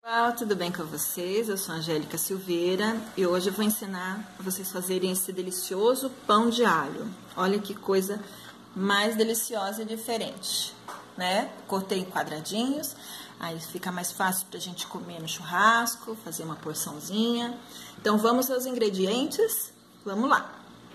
Olá, tudo bem com vocês? Eu sou a Angélica Silveira e hoje eu vou ensinar a vocês fazerem esse delicioso pão de alho. Olha que coisa mais deliciosa e diferente, né? Cortei em quadradinhos, aí fica mais fácil pra gente comer no churrasco, fazer uma porçãozinha. Então vamos aos ingredientes? Vamos lá!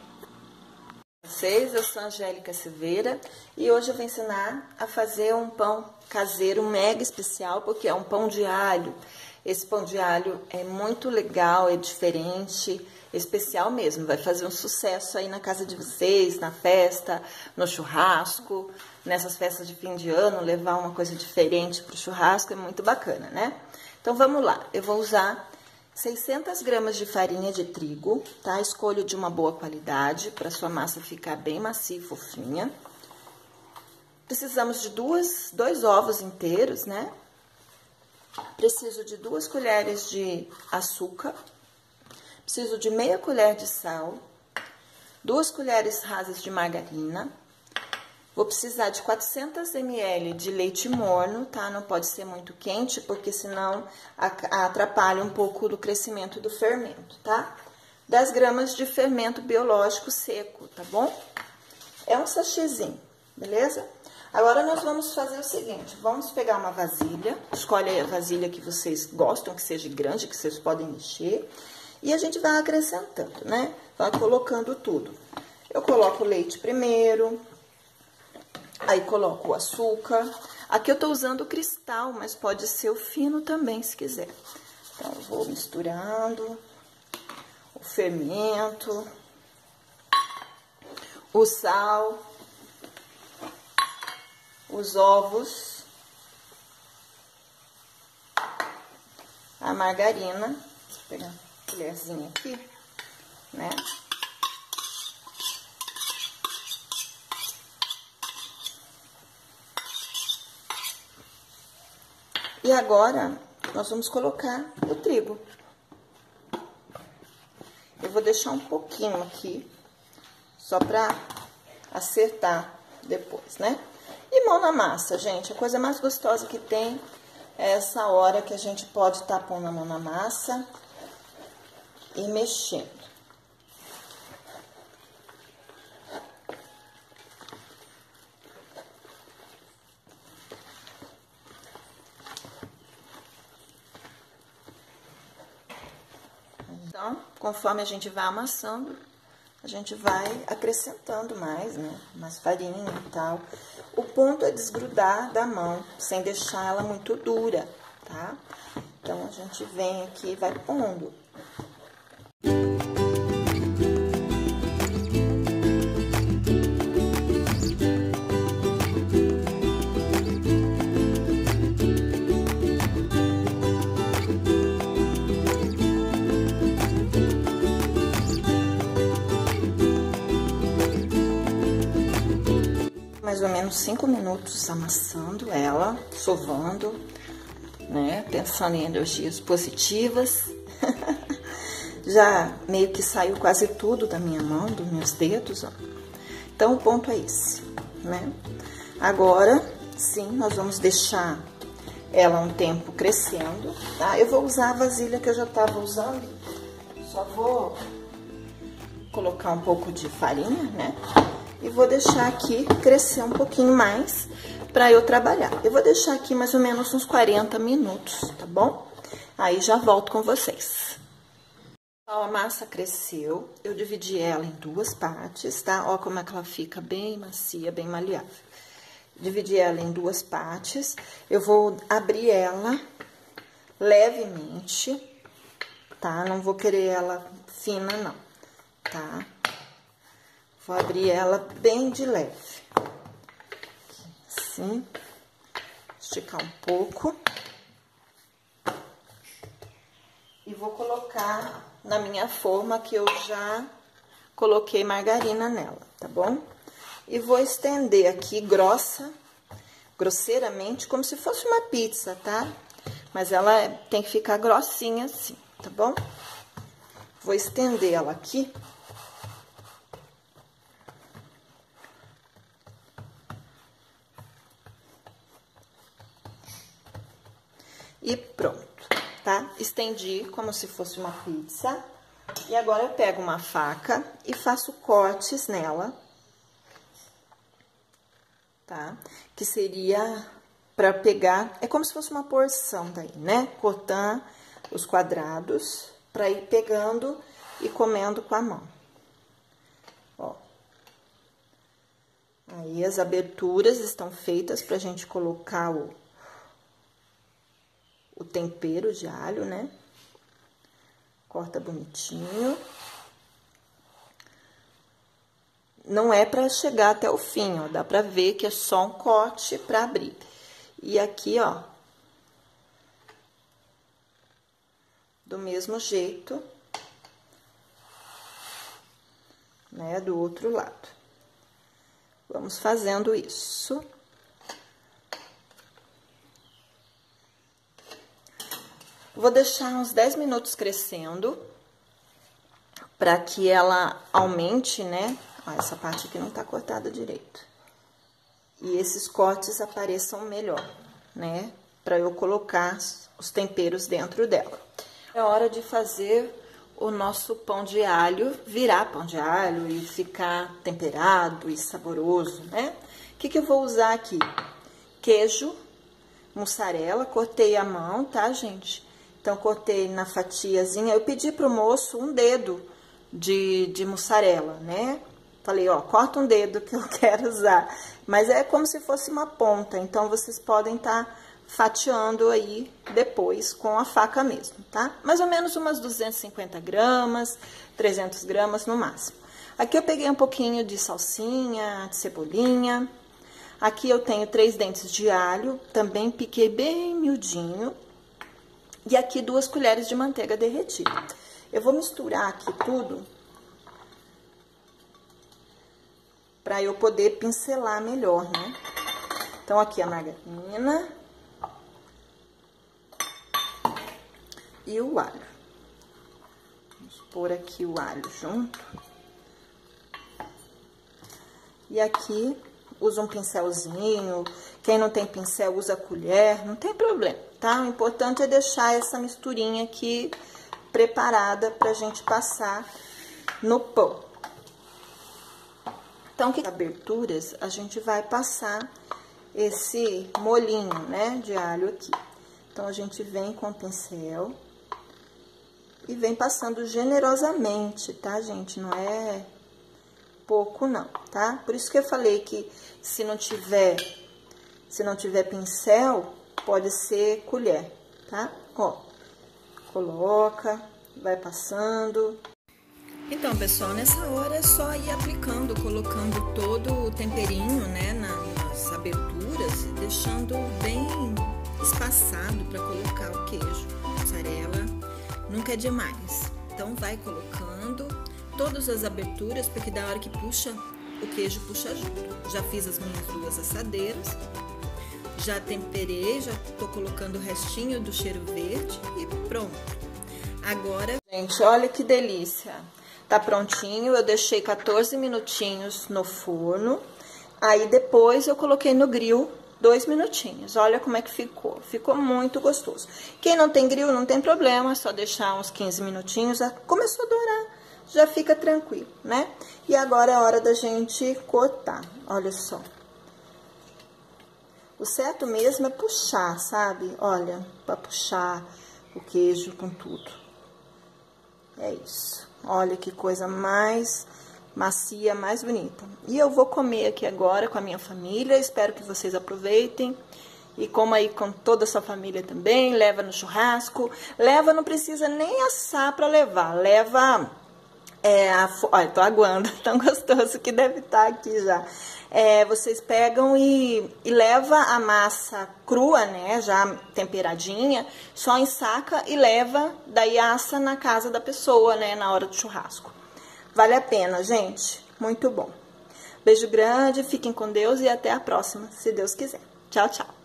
Eu sou a Angélica Silveira e hoje eu vou ensinar a fazer um pão caseiro mega especial, porque é um pão de alho. Esse pão de alho é muito legal, é diferente, especial mesmo. Vai fazer um sucesso aí na casa de vocês, na festa, no churrasco, nessas festas de fim de ano, levar uma coisa diferente para o churrasco é muito bacana, né? Então vamos lá, eu vou usar 600 gramas de farinha de trigo, tá? Escolho de uma boa qualidade, para sua massa ficar bem macia e fofinha. Precisamos de dois ovos inteiros, né? Preciso de 2 colheres de açúcar. Preciso de meia colher de sal. 2 colheres rasas de margarina. Vou precisar de 400 ml de leite morno, tá? Não pode ser muito quente, porque senão atrapalha um pouco do crescimento do fermento, tá? 10 gramas de fermento biológico seco, tá bom? É um sachêzinho, beleza? Agora, nós vamos fazer o seguinte, vamos pegar uma vasilha, escolhe a vasilha que vocês gostam, que seja grande, que vocês podem mexer, e a gente vai acrescentando, né? Vai colocando tudo. Eu coloco o leite primeiro. Aí, coloco o açúcar. Aqui eu tô usando o cristal, mas pode ser o fino também, se quiser. Então, eu vou misturando o fermento, o sal, os ovos, a margarina. Deixa eu pegar uma colherzinha aqui, né? E agora, nós vamos colocar o trigo. Eu vou deixar um pouquinho aqui, só pra acertar depois, né? E mão na massa, gente. A coisa mais gostosa que tem é essa hora que a gente pode estar pondo a mão na massa e mexendo. Então, conforme a gente vai amassando, a gente vai acrescentando mais, né? Mais farinha e tal. O ponto é desgrudar da mão, sem deixar ela muito dura, tá? Então, a gente vem aqui e vai pondo. Mais ou menos 5 minutos amassando ela, sovando, né? Pensando em energias positivas. Já meio que saiu quase tudo da minha mão, dos meus dedos, ó. Então, o ponto é esse, né? Agora, sim, nós vamos deixar ela um tempo crescendo, tá? Eu vou usar a vasilha que eu já tava usando, só vou colocar um pouco de farinha, né? E vou deixar aqui crescer um pouquinho mais para eu trabalhar. Eu vou deixar aqui mais ou menos uns 40 minutos, tá bom? Aí já volto com vocês. Ó, a massa cresceu, eu dividi ela em 2 partes, tá? Ó como é que ela fica bem macia, bem maleável. Dividi ela em 2 partes, eu vou abrir ela levemente, tá? Não vou querer ela fina, não, tá? Vou abrir ela bem de leve. Assim. Esticar um pouco. E vou colocar na minha forma que eu já coloquei margarina nela, tá bom? E vou estender aqui grosseiramente, como se fosse uma pizza, tá? Mas ela tem que ficar grossinha assim, tá bom? Vou estender ela aqui. E pronto. tá? Estendi como se fosse uma pizza. E agora eu pego uma faca e faço cortes nela, tá? Que seria pra pegar, é como se fosse uma porção daí, né? Cortando os quadrados pra ir pegando e comendo com a mão. Ó. Aí as aberturas estão feitas pra gente colocar o tempero de alho, né? Corta bonitinho. Não é pra chegar até o fim, ó. Dá pra ver que é só um corte pra abrir. E aqui, ó. Do mesmo jeito, né? Do outro lado. Vamos fazendo isso. Vou deixar uns 10 minutos crescendo, para que ela aumente, né? Ó, essa parte aqui não tá cortada direito. E esses cortes apareçam melhor, né? Para eu colocar os temperos dentro dela. É hora de fazer o nosso pão de alho, virar pão de alho e ficar temperado e saboroso, né? O que eu vou usar aqui? Queijo, mussarela, cortei a mão, tá, gente? Então, cortei na fatiazinha. Eu pedi pro moço um dedo de mussarela, né? Falei, ó, corta um dedo que eu quero usar. Mas é como se fosse uma ponta. Então, vocês podem estar fatiando aí depois com a faca mesmo, tá? Mais ou menos umas 250 gramas, 300 gramas no máximo. Aqui eu peguei um pouquinho de salsinha, de cebolinha. Aqui eu tenho 3 dentes de alho, também piquei bem miudinho. E aqui 2 colheres de manteiga derretida. Eu vou misturar aqui tudo para eu poder pincelar melhor, né? Então, aqui a margarina e o alho. Vamos pôr aqui o alho junto. E aqui usa um pincelzinho. Quem não tem pincel usa colher, não tem problema, tá? O importante é deixar essa misturinha aqui preparada pra gente passar no pão. Então, que aberturas a gente vai passar esse molhinho, né, de alho aqui. Então, a gente vem com o pincel e vem passando generosamente, tá, gente? Não é pouco, não, tá? Por isso que eu falei que se não tiver pincel, pode ser colher, tá? Ó, coloca, vai passando. Então, pessoal, nessa hora é só ir aplicando, colocando todo o temperinho, né, nas aberturas, e deixando bem espaçado para colocar o queijo. Mussarela nunca é demais. Então, vai colocando todas as aberturas, porque da hora que puxa, o queijo puxa junto. Já fiz as minhas 2 assadeiras. Já temperei, já tô colocando o restinho do cheiro verde e pronto. Agora, gente, olha que delícia. Tá prontinho, eu deixei 14 minutinhos no forno. Aí depois eu coloquei no grill 2 minutinhos. Olha como é que ficou. Ficou muito gostoso. Quem não tem grill, não tem problema, é só deixar uns 15 minutinhos. Começou a dourar, já fica tranquilo, né? E agora é hora da gente cortar. Olha só. O certo mesmo é puxar, sabe? Olha, pra puxar o queijo com tudo. É isso. Olha que coisa mais macia, mais bonita. E eu vou comer aqui agora com a minha família. Espero que vocês aproveitem. E coma aí com toda a sua família também. Leva no churrasco. Leva, não precisa nem assar pra levar. Leva... olha, tô aguando. Tão gostoso que deve estar aqui já. Vocês pegam e leva a massa crua, né, já temperadinha, só ensaca e leva, daí assa na casa da pessoa, né, na hora do churrasco. Vale a pena, gente, muito bom. Beijo grande, fiquem com Deus e até a próxima, se Deus quiser. Tchau, tchau.